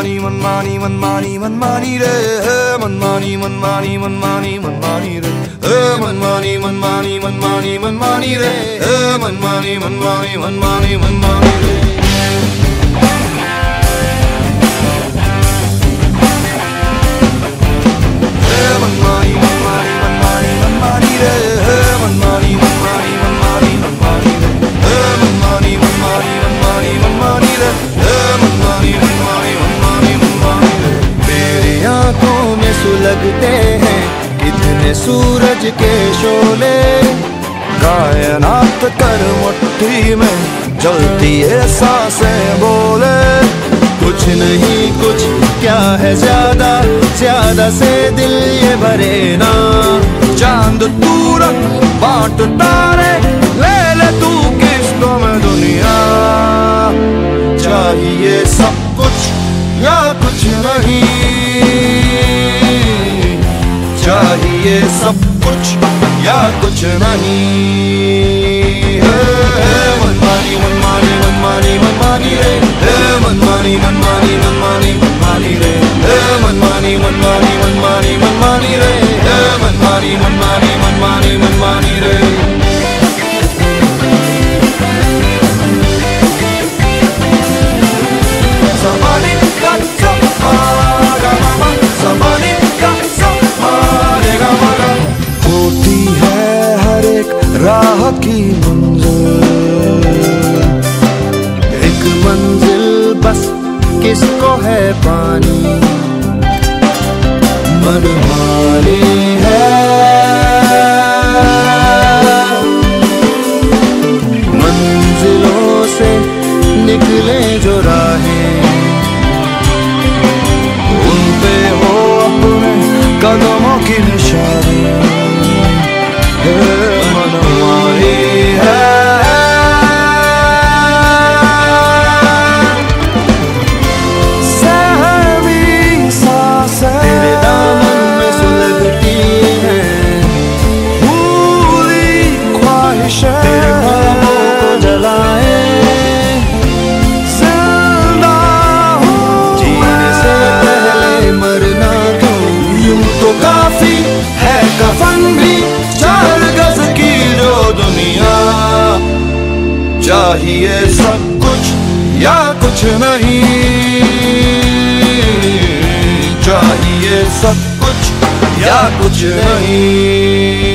मनमानी मनमानी मनमानी मनमानी रे, मनमानी मनमानी मनमानी मनमानी रे, मनमानी मनमानी मनमानी मनमानी रे, मनमानी मनमानी मनमानी मनमानी रे। लगते हैं कितने सूरज के शोले, कायनात कर मुट्ठी में जलती है सांसें बोले। कुछ नहीं कुछ क्या है ज्यादा, ज्यादा से दिल ये भरे ना। चांद तू रख बांट तारे, ले ले तू किस्तों में दुनिया। चाहिए सब कुछ या कुछ नहीं, चाहिए सब कुछ या कुछ नहीं। मनमानी मनमानी मनमानी मनमानी रे, मनमानी मनमानी मनमानी मनमानी रे, मनमानी मनमानी मनमानी मनमानी रे, मनमानी मनमानी मनमानी मनमानी रे। होती है हर एक राह की मंजिल, एक मंजिल बस किसको है पानी। मनमानी है मंजिलों से निकले जो राहें, उन पे हो अपने कदमों की निशानी। मनमानी है सहमी सांसें तेरे दामन में सुलगती हैं, भूली ख्वाहिशें तेरे ख्वाबों को जलाए। जिंदा हूँ जीने से पहले मरना क्यों, यूं तो काफी है कफन भी, 4 गज की जो दुनिया। चाहिए सब कुछ या कुछ नहीं, चाहिए सब कुछ या कुछ नहीं।